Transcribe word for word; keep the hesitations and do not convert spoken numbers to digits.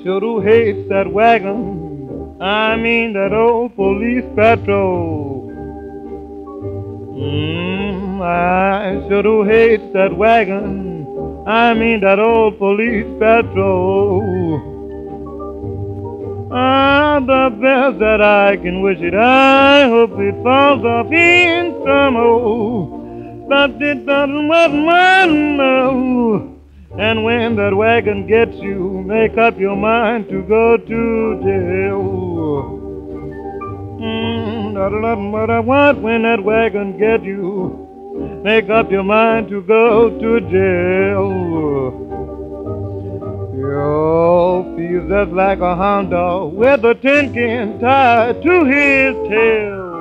sure do hate that wagon. I mean that old police patrol. Mm, I sure do hate that wagon. I mean that old police patrol. Ah, the best that I can wish it, I hope it falls off in some hole. But it doesn't matter. And when that wagon gets you, make up your mind to go to jail. Mm, that doesn't matter what when that wagon gets you, make up your mind to go to jail. Your feels just like a hound dog with a tin can tied to his tail.